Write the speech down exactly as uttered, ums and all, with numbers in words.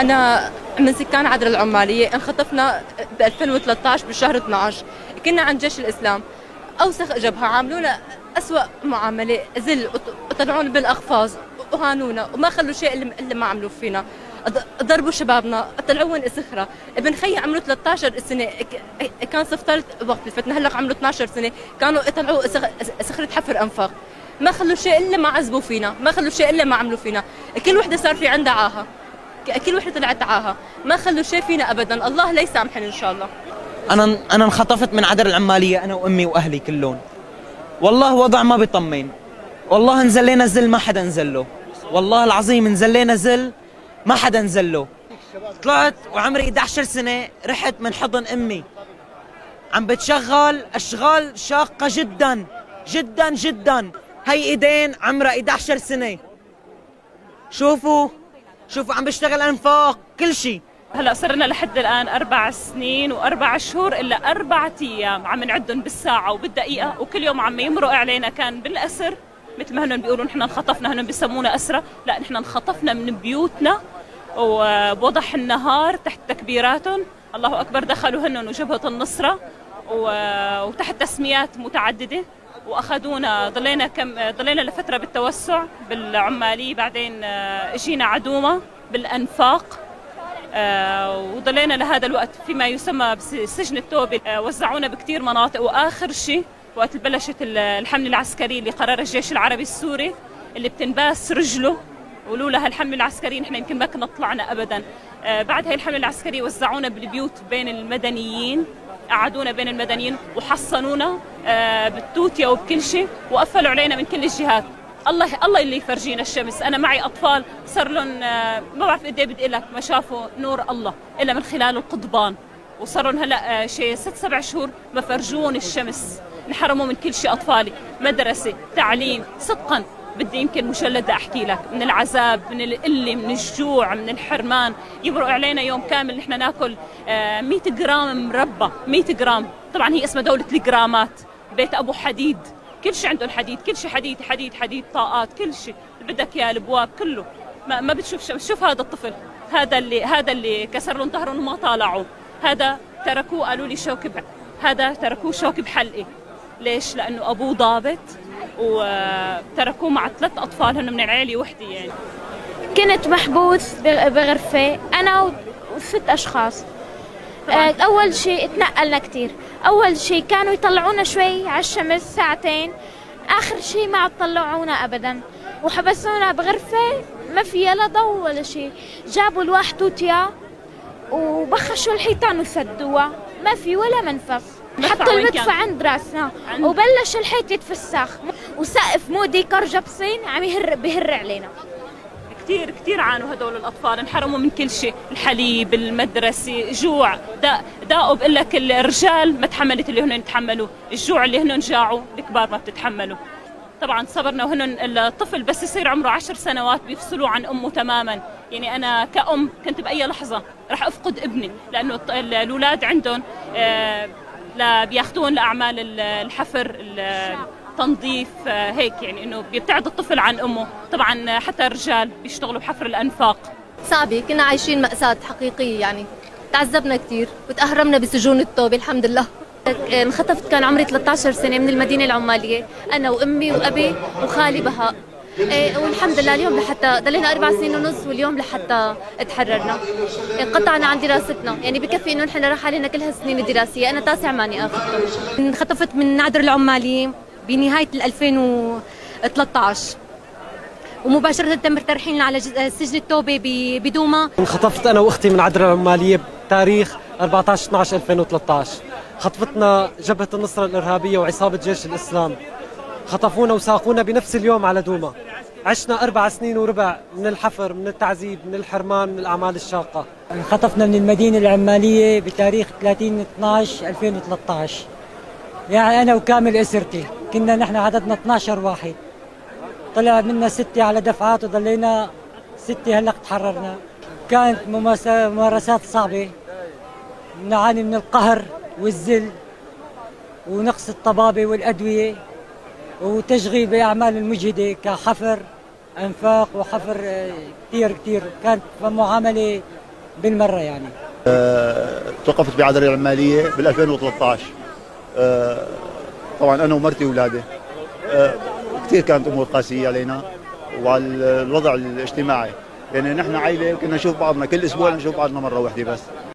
أنا من سكان عدرا العمالية، انخطفنا ب ألفين وثلاثة عشر بشهر اثنعش. كنا عند جيش الإسلام، أوسخ جبهة، عاملونا أسوأ معاملة، ذل، وطلعونا بالأقفاص وهانونا وما خلوا شيء اللي ما عملوا فينا. ضربوا شبابنا، طلعوهم سخرة. ابن خيي عمره ثلاثة عشر سنة، كان صف ثالث وقت الفتنة، هلا عمره اثنعش سنة، كانوا يطلعوا سخرة حفر أنفاق. ما خلوا شيء إلا ما عذبوا فينا، ما خلوا شيء إلا ما عملوا فينا. كل وحدة صار في عندها عاهة، كل وحدة طلعت عاهة، ما خلوا شيء فينا أبدا. الله لا يسامحنا إن شاء الله. أنا أنا انخطفت من عدر العمالية، أنا وأمي وأهلي كلهم. والله وضع ما بيطمن، والله نزلينا زل ما حدا نزله، والله العظيم نزلينا زل ما حدا نزله. طلعت وعمري إحدى عشرة سنة، رحت من حضن أمي، عم بتشغل أشغال شاقة جدا جدا جدا. هي إيدين عمرها إحدى عشرة سنة، شوفوا شوفوا عم بشتغل أنفاق كل شيء. هلا صرنا لحد الآن أربع سنين وأربع شهور إلا أربعة أيام عم نعدهم بالساعة وبالدقيقة، وكل يوم عم يمرق علينا كان بالأسر. مثل ما هن بيقولوا نحن انخطفنا، هن بيسمونا أسرة، لا نحن انخطفنا من بيوتنا وبوضح النهار تحت تكبيراتهم الله أكبر. دخلوا هن وجبهة النصرة وتحت تسميات متعددة واخذونا. ضلينا كم ضلينا لفتره بالتوسع بالعماليه، بعدين اجينا على دوما بالانفاق، وضلينا لهذا الوقت فيما يسمى بسجن التوبه. وزعونا بكثير مناطق، واخر شيء وقت بلشت الحمله العسكريه اللي قررها الجيش العربي السوري اللي بتنباس رجله، ولولا هالحمله العسكريه نحن يمكن ما كنا طلعنا ابدا. بعد هاي الحمله العسكريه وزعونا بالبيوت بين المدنيين، قعدونا بين المدنيين وحصنونا بالتوتيا وبكل شيء، وقفلوا علينا من كل الجهات. الله الله اللي يفرجينا الشمس. انا معي اطفال صار لهم ما بعرف قد ايه بدي لك ما شافوا نور الله الا من خلال القضبان، وصار لهم هلا شيء ست سبع شهور ما فرجون الشمس. انحرموا من كل شيء اطفالي، مدرسه، تعليم، صدقا بدي يمكن مجلد احكي لك من العذاب، من القله، من الجوع، من الحرمان. يمرق علينا يوم كامل نحن ناكل مئة جرام مربى، مئة جرام، طبعا هي اسمها دوله الجرامات. بيت ابو حديد، كل شيء عندهم حديد، كل شيء حديد حديد حديد، طاقات، كل شيء بدك اياه، الابواب كله. ما, ما بتشوف شمس. شوف هذا الطفل، هذا اللي هذا اللي كسر لهم ظهرهم وما طالعوا، هذا تركوه قالوا لي شوك، هذا تركوه شوك بحلقه. ليش؟ لانه ابوه ضابط وتركوه مع ثلاث اطفال هن من العائله وحده. يعني كنت محبوس بغرفه انا وست اشخاص. اول شيء تنقلنا كثير، اول شيء كانوا يطلعونا شوي على الشمس ساعتين، اخر شيء ما طلعونا ابدا وحبسونا بغرفه ما فيها لا ضوء ولا شيء. جابوا الواحد توتيا وبخشوا الحيطان وسدوها، ما في ولا منفذ. حطوا المدفع عند راسنا وبلش الحيط يتفسخ، وسقف مودي كرجبسين عم يهر بهر علينا. كثير كثير عانوا هدول الاطفال، انحرموا من كل شيء، الحليب، المدرسه، جوع، داء داء بقول لك الرجال ما تحملت اللي هن يتحملوا، الجوع اللي هن جاعوا الكبار ما بتتحملوا. طبعا صبرنا، وهن الطفل بس يصير عمره عشر سنوات بيفصلوا عن امه تماما. يعني انا كأم كنت باي لحظه راح افقد ابني، لانه الاولاد عندهم آه لا بياخذون لاعمال الحفر، التنظيف، هيك يعني انه بيبتعد الطفل عن امه. طبعا حتى الرجال بيشتغلوا بحفر الانفاق. صعبه، كنا عايشين مأساة حقيقيه، يعني تعذبنا كثير وتأهرمنا بسجون التوبه. الحمد لله. انخطفت كان عمري ثلاثة عشر سنه من المدينه العماليه، انا وامي وابي وخالي بهاء. إيه والحمد لله اليوم لحتى ضلينا اربع سنين ونص، واليوم لحتى تحررنا. انقطعنا عن دراستنا، يعني بكفي انه نحن راح علينا كل هالسنين الدراسيه. انا تاسع ماني اخذته. انخطفت من عدر العماليه بنهايه ألفين وثلاثة عشر، ومباشره تم ترحيلنا على سجن التوبه بدوما. انخطفت انا واختي من عدر العماليه بتاريخ أربعة عشر اثني عشر ألفين وثلاثة عشر. خطفتنا جبهه النصره الارهابيه وعصابه جيش الاسلام، خطفونا وساقونا بنفس اليوم على دوما. عشنا أربع سنين وربع من الحفر، من التعذيب، من الحرمان، من الأعمال الشاقة. انخطفنا من المدينة العمالية بتاريخ ثلاثين اثني عشر ألفين وثلاثة عشر، يعني أنا وكامل أسرتي. كنا نحن عددنا اثني عشر واحد، طلع منا ستة على دفعات وضلينا ستة هلق تحررنا. كانت ممارسات صعبة، نعاني من القهر والذل ونقص الطبابة والأدوية وتشغيل بأعمال المجهدة كحفر أنفاق وحفر كثير كثير. كانت معاملة بالمرة يعني. أه توقفت بعذر العمالية بال ألفين وثلاثة عشر. أه طبعا أنا ومرتي وأولادي. أه كثير كانت أمور قاسية علينا وعلى الوضع الاجتماعي، يعني نحن عائلة كنا نشوف بعضنا كل أسبوع، نشوف بعضنا مرة واحدة بس.